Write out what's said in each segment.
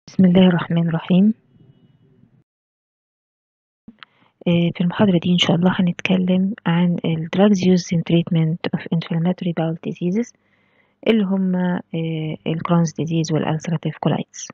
بسم الله الرحمن الرحيم. في المحاضرة دي إن شاء الله هنتكلم عن ال drugs used in treatment of inflammatory bowel diseases اللي هم ال Crohn's disease وال ulcerative colitis.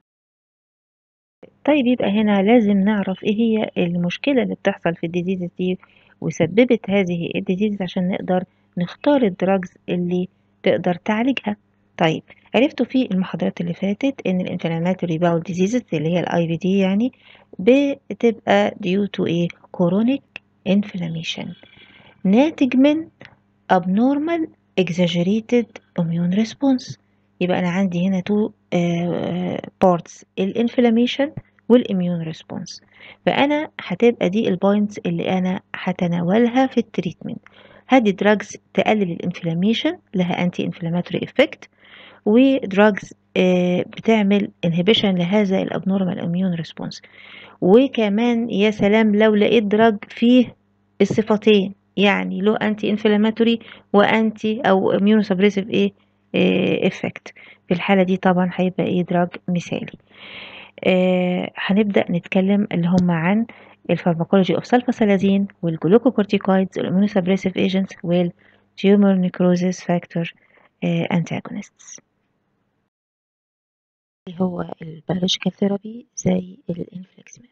طيب يبقى هنا لازم نعرف إيه هي المشكلة اللي بتحصل في الديزيز دي وسببت هذه الديزيز عشان نقدر نختار ال drugs اللي تقدر تعالجها. طيب عرفتوا في المحاضرات اللي فاتت إن ال inflammatory bowel diseases اللي هي ال IBD يعني بتبقى due to a chronic inflammation ناتج من abnormal exaggerated immune response. يبقى أنا عندي هنا two parts الانفلاميشن والإميون ريسبونس، فأنا هتبقى دي البوينتس اللي أنا هتناولها في التريتمنت. هدي دراجز تقلل الانفلاميشن لها انتي انفلاماتوري افكت، ودراجز بتعمل انهبيشن لهذا الابنورمال اميون ريسبونس. وكمان يا سلام لو لقيت دراج فيه الصفتين، يعني له انتي انفلاماتوري وانتي او اميون سبريسيف افكت، في الحالة دي طبعا هيبقى دراج مثالي. هنبدأ نتكلم اللي هم عن الفارماكولوجي اوف سلفاسلازين والجلوكوكورتيكويدز والاميونوسبريسيف ايجنتس والتيومر نيكروزيس فاكتور انتاجونستس. اللي هو البيولوجيكال ثيرابي زي الانفليكسيماب.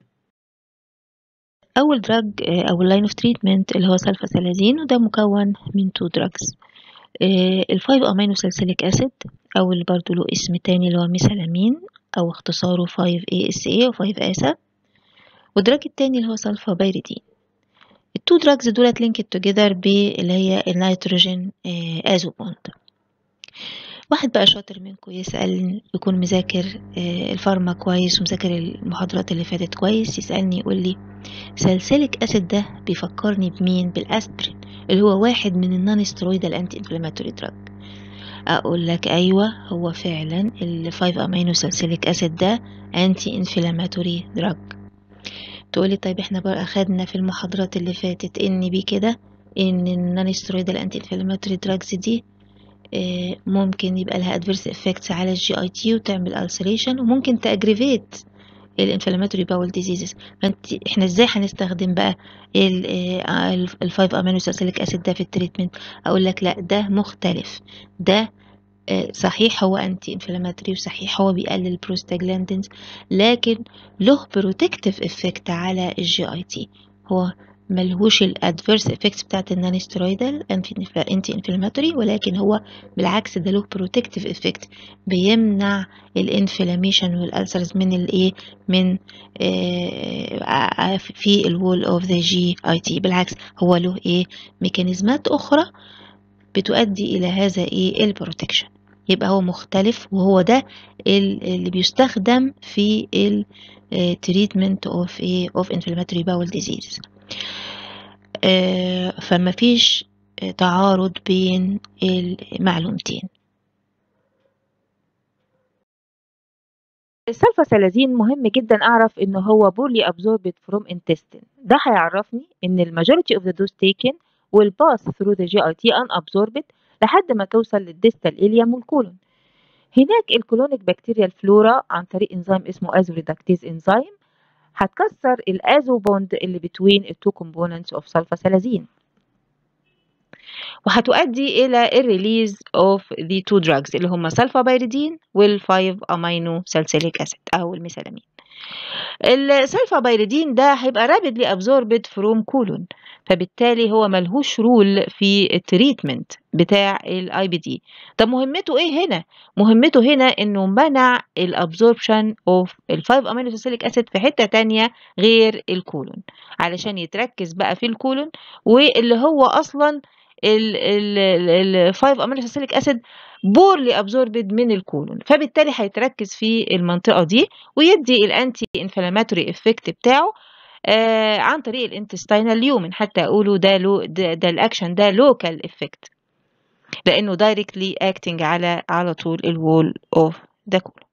اول دراج او اللاين اوف تريتمنت اللي هو سلفاسلازين، وده مكون من 2 دراجز، ال5 امينو ساليسيليك اسيد او اللي برضو له اسم تاني اللي هو ميثالامين او اختصاره 5-ASA او 5-ASA، والدراج التاني اللي هو سلفابيريدين. التو دراجز دولت لينكد توجذر باللي هي النيتروجين ازو بوند. واحد بقى شاطر منكم يسأل، يكون مذاكر الفارما كويس ومذاكر المحاضرات اللي فاتت كويس، يسألني يقول لي ساليسيليك اسيد ده بيفكرني بمين؟ بالاسبرين اللي هو واحد من النون ستيرويدال انتي انفلاماتوري دراج. اقول لك ايوه، هو فعلا ال5 امينو ساليسيليك اسيد ده انتي انفلاماتوري دراج. تقولي طيب احنا بقى اخدنا في المحاضرات اللي فاتت ان بي كده ان النون ستيرويدال انتي انفلاماتوري دراجز دي ممكن يبقى لها adverse effects على الجي اي تي وتعمل ulceration وممكن تاجريفيت الانفلاماتوري باول ديزيزز. احنا ازاي هنستخدم بقى ال5 امينو ساليسيليك اسيد ده في التريتمنت؟ اقول لك لا، ده مختلف. ده صحيح هو انتي انفلاماتوري وصحيح هو بيقلل البروستاجلاندينز، لكن له بروتكتيف افكت على الجي اي تي. هو ملهوش الادفيرس افكتس بتاعت النون ستيرويدال انتي انفلاماتوري، ولكن هو بالعكس ده له بروتكتيف افكت، بيمنع الانفلاميشن والالسرز من من في الوول اوف ذا جي اي تي. بالعكس هو له ميكانيزمات اخرى بتؤدي الى هذا البروتكشن. يبقى هو مختلف، وهو ده اللي بيستخدم في التريتمنت اوف inflammatory bowel disease. فما فيش تعارض بين المعلومتين. السلفاسلازين مهم جدا اعرف ان هو poorly absorbed from intestine. ده هيعرفني ان الماجوريتي of the dose taken will pass through the GIT unabsorbed لحد ما توصل للديستال إليوم والكولون. هناك الكولونيك بكتيريال فلورا عن طريق انزيم اسمه ازو ريدكتيز انزيم هتكسر الازو بوند اللي بين التو كومبوننتس اوف سلفاسلازين، وهتؤدي الى الريليز اوف ذا تو دراجز اللي هم سلفابيريدين وال5 امينو ساليسيليك اسيد او الميثالامين. السلفابيريدين ده هيبقى رابيدلي ابزوربد فروم كولون، فبالتالي هو ملهوش رول في التريتمنت بتاع الاي بي دي. طب مهمته ايه هنا؟ مهمته هنا انه منع الابزوربشن اوف ال5 امينو ساليسيليك اسيد في حته تانية غير الكولون، علشان يتركز بقى في الكولون، واللي هو اصلا ال5 امينو ساليسيليك اسيد بورلي ابزوربد من الكولون، فبالتالي هيتركز في المنطقه دي ويدي الانتي انفلاماتوري افكت بتاعه عن طريق الانتستينال ليومن. حتى اقولوا ده الاكشن ده لوكال افكت، لانه دايركتلي اكتنج على طول الوول اوف ذا كولون.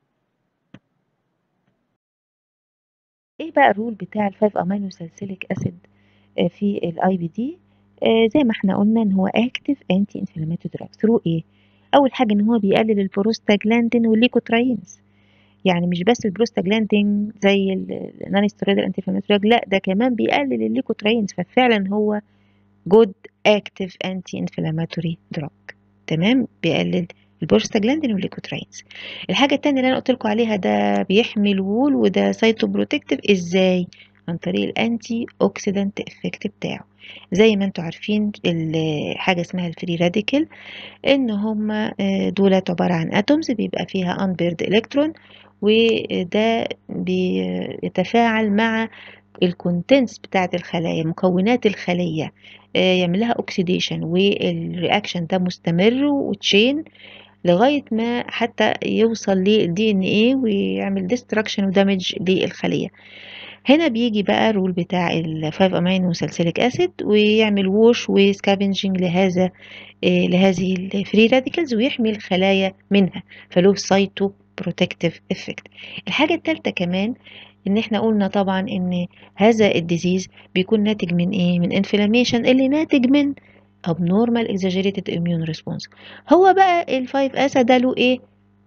ايه بقى الرول بتاع ال5 امينو ساليسيليك اسيد في الاي بي دي؟ زي ما احنا قلنا ان هو اكتف انتي انفلاماتوري دراج ثرو ايه؟ اول حاجه ان هو بيقلل البروستاجلاندين والليكوتراينز، يعني مش بس البروستاجلاندين زي النون ستيرويدال انتي انفلاماتوري، لا ده كمان بيقلل الليكوترينز، ففعلا هو جود اكتيف انتي انفلاماتوري دراج. تمام، بيقلل البروستاجلاندين والليكوترينز. الحاجه التانية اللي انا قلت لكم عليها ده بيحمي الوول، وده سايتو بروتكتيف. ازاي؟ عن طريق الانتي اوكسيدانت افكت بتاعه. زي ما انتم عارفين حاجه اسمها الفري راديكال، ان هما دولت عباره عن اتومز بيبقى فيها انبيرد الكترون، وده بيتفاعل مع الكونتنتس بتاعت الخلايا، مكونات الخلية، يعمل لها اوكسيديشن، والرياكشن ده مستمر وتشين لغاية ما حتى يوصل للدي ان ايه ويعمل ديستراكشن ودامج للخلية. هنا بيجي بقى الرول بتاع ال 5 امينو سالسيليك اسيد، ويعمل ووش وسكافنجينج لهذه الفري راديكالز، ويحمي الخلايا منها، فله سايتو بروتكتيف افكت. الحاجة الثالثة كمان ان احنا قلنا طبعا ان هذا الديزيز بيكون ناتج من ايه؟ من انفلاميشن اللي ناتج من abnormal exaggerated immune response. هو بقى الفايف اسا ده له ايه؟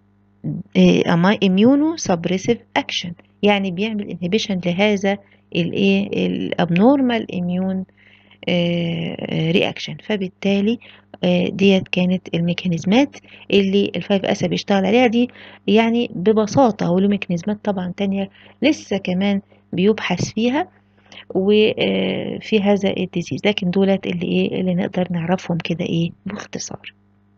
immuno suppressive action، يعني بيعمل inhibition لهذا الايه؟ الابنورمال immune رياكشن. فبالتالي ديت كانت الميكانيزمات اللي الفايف اسا بيشتغل عليها دي، يعني ببساطة. وله ميكانيزمات طبعا تانية لسه كمان بيبحث فيها وفي هذا الديزيز، لكن دولت اللي ايه اللي نقدر نعرفهم كده ايه باختصار.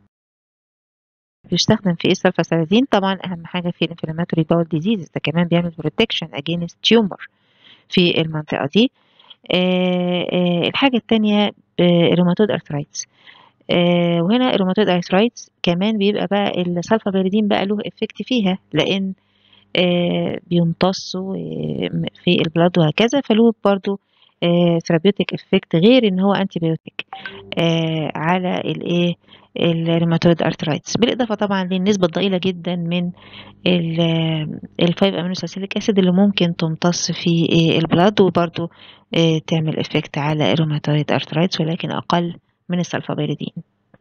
بيستخدم في ايه السلفاسلازين؟ طبعا اهم حاجة في الانفلاماتوري باول ديزيز، ده كمان بيعمل بروتكشن اجينست تيومر في المنطقة دي. الحاجة التانية الروماتويد ارثرايتس. وهنا الروماتويد ارثرايتس كمان بيبقى بقى السلفابيريدين بقى له افكت فيها، لان بيمتصوا في البلاد وهكذا، فله برضو ثيرابيوتيك افكت غير ان هو انتي بيوتيك على الايه الروماتويد ارثرايتس. بالاضافه طبعا للنسبه الضئيله جدا من الفايف امينو سالسيليك اسيد اللي ممكن تمتص في البلاد، وبرضو تعمل افكت على الروماتويد ارثرايتس، ولكن اقل من السلفابيريدين.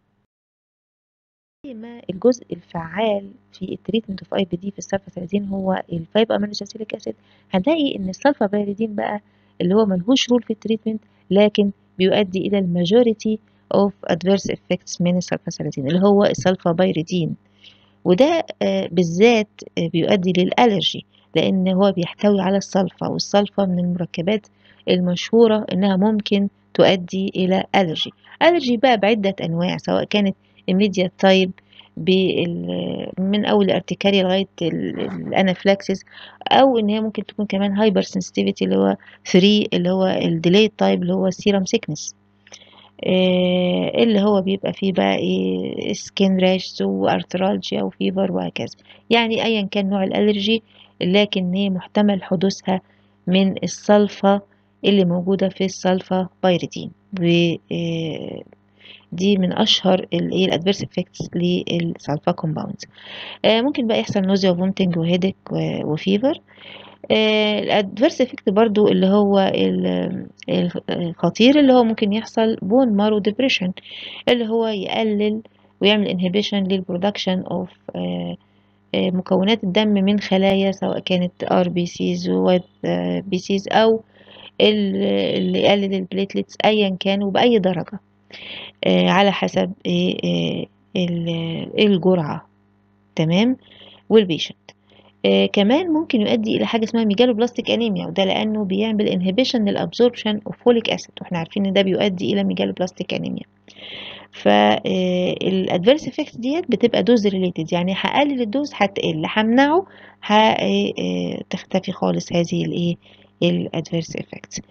ما الجزء الفعال في التريتمنت اوف اي بي دي في السلفاسلازين هو الفايف امينو سالسيليك اسيد، هنلاقي ان السلفابيريدين بقى اللي هو ملهوش رول في التريتمنت، لكن بيؤدي الى الماجوريتي اوف ادفيرس افكتس من السلفاسلازين اللي هو السلفابيريدين. وده بالذات بيؤدي للألرجي، لأن هو بيحتوي على الصلفة، والصلفة من المركبات المشهورة إنها ممكن تؤدي إلى ألرجي بقى بعدة أنواع، سواء كانت immediate type من أول الارتكاريا لغاية الأنافلاكسيس، أو إن هي ممكن تكون كمان هايبر سنسيتيفيتي اللي هو 3، اللي هو الديليت تايب اللي هو السيرم سيكنس، اللي هو بيبقى فيه بقى ايه سكين راش وارثرالجيا وفيفر وهكذا. يعني ايا كان نوع الالرجي، لكن هي محتمل حدوثها من الصلفة اللي موجودة في السلفا بايريدين، دي من اشهر الايه الادفيرس افكتس للسلفا كومباوندز. ممكن بقى يحصل نوزيا وفومتنج وهيدك وفيفر. الادفيرس افكت برضو اللي هو الخطير اللي هو ممكن يحصل بون مارو ديبريشن، اللي هو يقلل ويعمل انهبيشن للبرودكشن اوف مكونات الدم من خلايا، سواء كانت ار بي سيز ووايت بي سيز، او اللي يقلل البليتلتس ايا كان وباي درجه على حسب الجرعه. تمام، والبيشنت كمان ممكن يؤدي الى حاجه اسمها ميجالو بلاستيك انيميا، وده لانه بيعمل انهبيشن للابزوربشن اوف فوليك اسيد، واحنا عارفين ان ده بيؤدي الى ميجالو بلاستيك انيميا. فالادفيرس افكت ديت بتبقى دوز ريليتد، يعني هقلل الدوز هتقل، همنعه تختفي خالص هذه الايه الادفيرس افكت.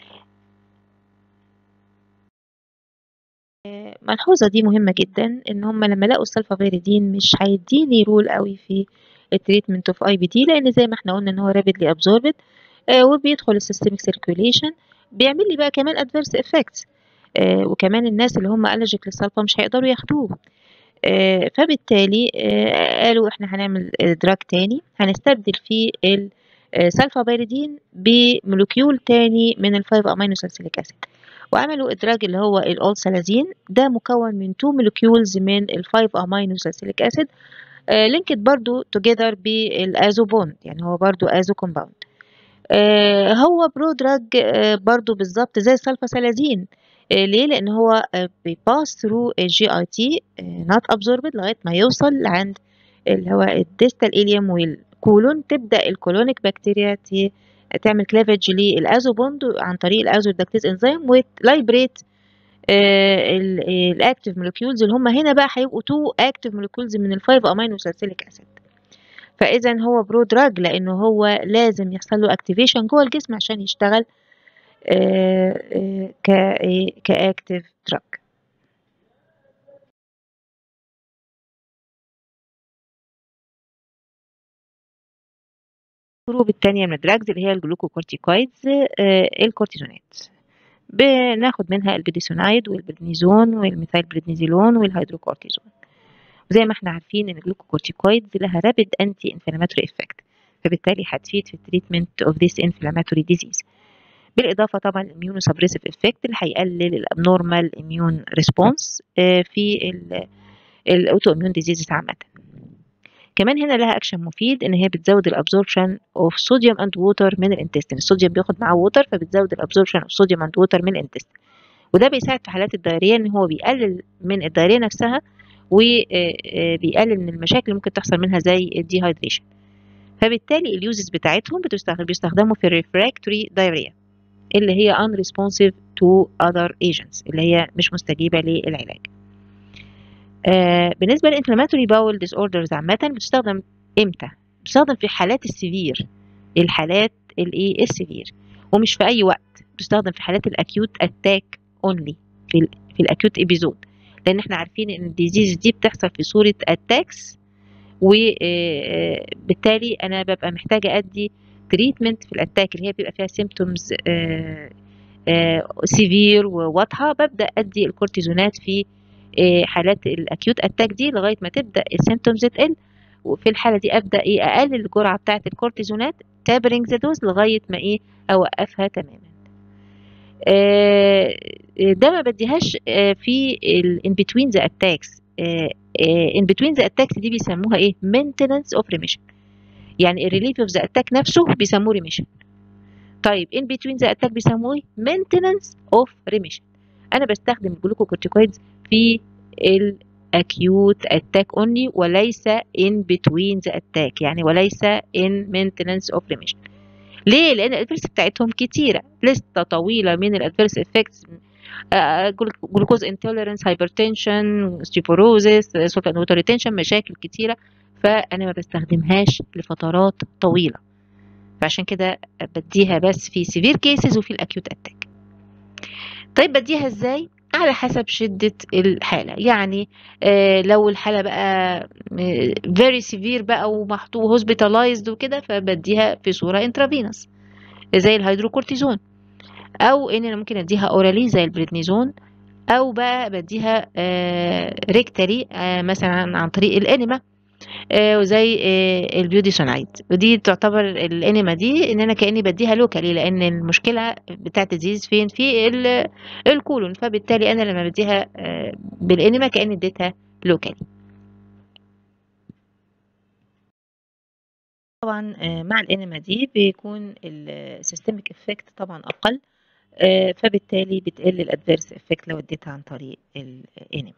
ملحوظة دي مهمة جدا، ان هم لما لقوا السلفافيريدين مش هيديني رول قوي في التريتمنت اوف اي بي دي، لان زي ما احنا قلنا ان هو رابيدلي ابزوربد وبيدخل السيستميك سيركيوليشن، بيعمل لي بقى كمان ادفيرس افكتس، وكمان الناس اللي هم الرجيك للسلفا مش هيقدروا ياخدوه. فبالتالي قالوا احنا هنعمل دراج تاني هنستبدل فيه السلفابيريدين بمولكيول تاني من الفايف امينو سالسيليك اسيد، وعملوا ادراج اللي هو الاول سلازين، ده مكون من 2 مولكيولز من الفايف امينو سالسيليك اسيد، linked برضو together بالازوبوند، يعني هو برضو ازو كومباوند. هو برودراج برضو بالظبط زي السلفاسلازين. ليه؟ لان هو بيباس ثرو الجي اي تي نوت ابزوربد لغايه ما يوصل عند اللي هو الديستال اليوم والكولون، تبدا الكولونيك بكتيريا تعمل كلافج للازوبوند عن طريق الازودكتيز انزيم ولايبريت الاكتيف مولكيولز اللي هم هنا بقى هيبقوا 2 اكتيف مولكيولز من ال5 امينو ساليسيليك اسيد. فاذا هو برو دراج لانه هو لازم يحصل له اكتيفيشن جوه الجسم عشان يشتغل كاكتيف دراج. الجروب الثانيه من الدراجز اللي هي الجلوكوكورتيكويدز، الكورتيزونات. بناخد منها البيديسونايد والبريدنيزون والميثايل بريدنيزولون والهيدروكورتيزون. وزي ما احنا عارفين ان الجلوكوكورتيكويدز لها رابيد انتي انفلاماتوري افكت، فبالتالي هتفيد في التريتمنت اوف ذيس انفلاماتوري ديزيز. بالاضافه طبعا الاميونو سبريسيف افكت اللي هيقلل الابنورمال اميون ريسبونس في الاوتو اميون ديزيزز عامه. كمان هنا لها اكشن مفيد ان هي بتزود الابزوربشن اوف صوديوم اند ووتر من الانتستين. الصوديوم بياخد معاه ووتر فبتزود الابزوربشن اوف صوديوم اند ووتر من الانتستين، وده بيساعد في حالات الدايريه ان هو بيقلل من الدايريه نفسها وبيقلل من المشاكل اللي ممكن تحصل منها زي الديهايدريشن. فبالتالي اليوزز بتاعتهم بيستخدموا في الريفراكتوري دايريا اللي هي unresponsive to other agents، اللي هي مش مستجيبة للعلاج. بالنسبة للانفلاماتوري باول ديس اوردرز عامة بتستخدم امتى؟ بتستخدم في حالات السيفير، الحالات الايه السيفير، ومش في اي وقت. بتستخدم في حالات الاكيوت اتاك اونلي، في الاكيوت ابيزود، لان احنا عارفين ان الديزيز دي بتحصل في صورة اتاكس، وبالتالي انا ببقى محتاجة ادي تريتمنت في الاتاك اللي هي بيبقى فيها سيمبتومز سيفير وواضحه. ببدا ادي الكورتيزونات في حالات الاكيوت اتاك دي لغايه ما تبدا السيمتومز تقل، وفي الحاله دي ابدا اقلل الجرعه بتاعه الكورتيزونات تابرينج ذا دوز لغايه ما اوقفها تماما. ده ما بديهاش في ان بتوين ذا اتاكس. ان بتوين ذا اتاكس دي بيسموها مينتننس اوف ريميشن، يعني الريليف اوف ذا اتاك نفسه بيسموه ريميشن. طيب in between the attack بيسموه maintenance of remission. انا بستخدم الجلوكوكورتيكويدز في الاكيوت اتاك اونلي وليس in between the attack، يعني وليس in maintenance of remission. ليه؟ لان الادفيرس بتاعتهم كتيره، لسته طويله من الادفيرس افكتس، جلوكوز انتوليرنس، هايبرتنشن، ستيفوروزيس، سولت اند ووتر ريتنشن، مشاكل كتيره، فانا ما بستخدمهاش لفترات طويله. فعشان كده بديها بس في سيفير كيسز وفي الاكيوت اتاك. طيب بديها ازاي؟ على حسب شدة الحالة، يعني لو الحالة بقى very severe بقى ومحطوط hospitalized وكده، فبديها في صورة intravenous زي الهيدروكورتيزون، او ان انا ممكن اديها اورالي زي البريدنيزون، او بقى بديها ريكتالي مثلا عن طريق الانيما وزي البيوديسونايد. ودي تعتبر الانيما دي ان انا كاني بديها لوكالي، لان المشكله بتاعت الديزيز فين؟ في الكولون، فبالتالي انا لما بديها بالانيما كاني اديتها لوكالي. طبعا مع الانيما دي بيكون السيستميك افكت طبعا اقل، فبالتالي بتقل الادفيرس افكت لو اديتها عن طريق الانيما.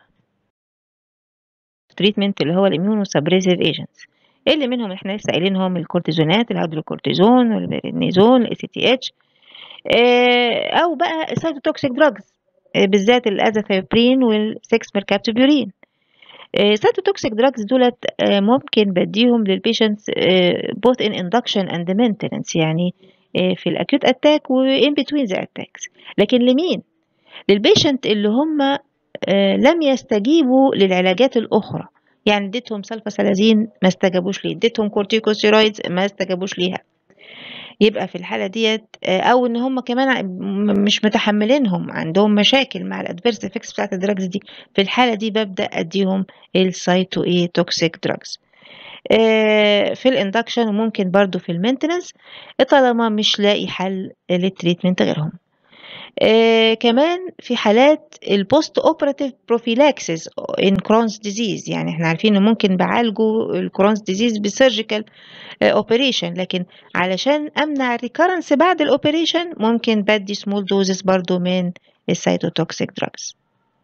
تريتمنت اللي هو الاميونو سبريسيف ايجنتس، اللي منهم احنا لسه قايلينهم الكورتيزونات، الهيدروكورتيزون والبريدنيزون، الاي سي تي اتش، او بقى السايتوتوكسيك دراجز، بالذات الازاثيوبرين والسكس ميركابتوبيورين. السايتوتوكسيك دراجز دولت ممكن بديهم للبيشنتس both in induction and maintenance، يعني في الاكيوت اتاك وان بتوين ذا اتاكس. لكن لمين؟ للبيشنت اللي هم لم يستجيبوا للعلاجات الأخرى، يعني اديتهم سلفاسلازين ما استجابوش ليه، اديتهم كورتيكوستيرويدز ما استجابوش ليها، يبقى في الحالة ديت أو إن هم كمان مش متحملينهم، عندهم مشاكل مع الأدفيرس إفكتس بتاعت الدراجز دي، في الحالة دي ببدأ أديهم السايتو توكسيك دراجز في الاندكشن، وممكن برضو في المينتنس طالما مش لاقي حل للتريتمنت غيرهم. كمان في حالات البوست اوبراتيف بروفيلاكسيس ان كرونز ديزيز، يعني احنا عارفين ان ممكن بعالجه الكرونز ديزيز بسيرجيكال اوبريشن، لكن علشان امنع الريكارنس بعد الاوبريشن ممكن بدي سمول دوزز برضو من السيتوتوكسيك دراجز.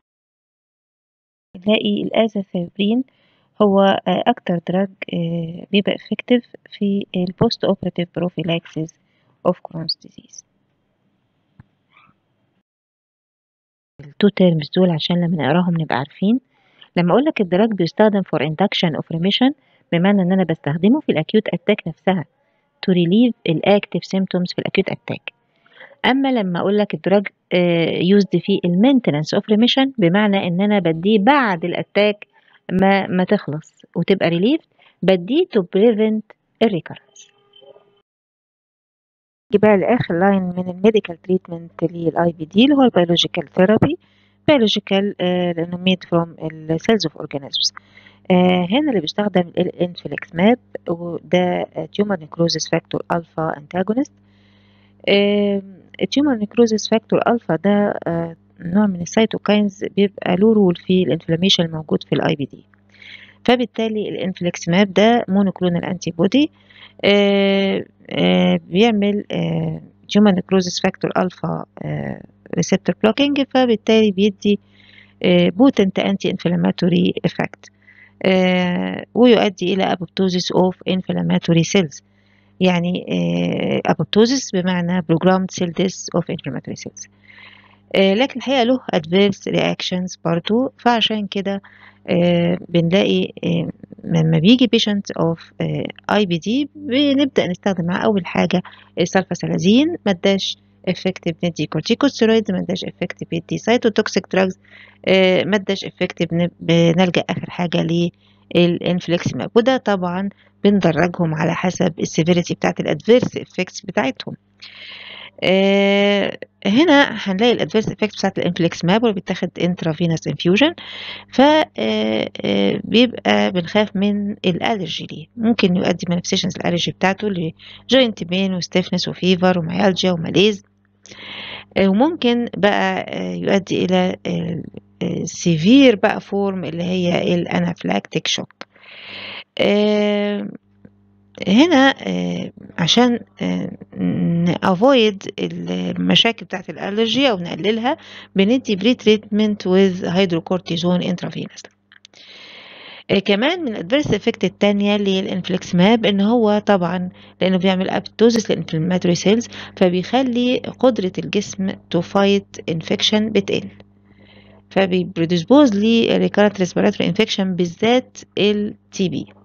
نلاقي الازاثيوبرين هو اكتر دراج بيبقى افكتيف في البوست اوبراتيف بروفيلاكسيس اوف كرونز ديزيز. التو تيرمز دول عشان لما نقراهم نبقى عارفين. لما اقول لك الدراج بيستخدم for induction of remission، بمعنى ان انا بستخدمه في الاكيوت اتاك نفسها to relieve الاكتيف symptoms في الاكيوت اتاك. اما لما اقول لك الدراج used في المينتنس اوف ريميشن، بمعنى ان انا بديه بعد الاتاك ما تخلص وتبقى relieved، بديه to prevent الريكارنس. نيجي بقى لاخر لاين من الميديكال تريتمنت للاي بي دي اللي هو البيولوجيكال ثيرابي. بيولوجيكال لانه ميد فروم السيلز اوف اورجانيزمز. هنا اللي بيستخدم الانفليكسماب، وده تيومر نيكروزيس فاكتور الفا انتاجونست. التيومر نيكروزيس فاكتور الفا ده نوع من السيتوكاينز بيبقى له رول في الانفلاميشن الموجود في الاي بي دي. فبالتالي الانفليكسماب ده مونوكلونال انتي بودي بيعمل تيومر نيكروزيس فاكتور الفا ريسبتور بلوكينج، فبالتالي بيدي بوتنت انتي انفلاماتوري افكت ويؤدي الى apoptosis of inflammatory cells. يعني apoptosis بمعنى programmed cell death of inflammatory cells. لكن الحقيقة له adverse reactions برضو، فعشان كده بنلاقي لما بيجي patient of IBD بنبدأ نستخدم معاه أول حاجة السلفاسلازين، مداش effective ندي كورتيكوستيرويد، مداش effective ندي cytotoxic drugs، مداش effective بنلجأ آخر حاجة للانفليكسيماب، وده طبعا بندرجهم على حسب السيفيريتي بتاعت الادفيرس افكتس بتاعتهم. هنا هنلاقي الادفيرس افكت بتاعت الانفليكسماب واللي بيتاخد انترافينوس انفيوجن، فبيبقى بنخاف من الالرجي ليه، ممكن يؤدي مانيفستيشنز الالرجي بتاعته لجوينت بين وستيفنس وفيفر وميالجيا وماليز، وممكن بقى يؤدي الى سيفير بقى فورم اللي هي الانافلاكتيك شوك. هنا عشان نافويد المشاكل بتاعت الالرجي او نقللها بندي بري تريتمنت وذ هيدروكورتيزون انترافينوس. كمان من الادفيرس افكت التانية للانفليكسماب ان هو طبعا لانه بيعمل ابتوزس للانفلاماتوري سيلز، فبيخلي قدرة الجسم تو فايت انفكشن بتقل، فبيبريدسبوز لريكارنت ريسبيراتوري انفكشن بالذات التي بي.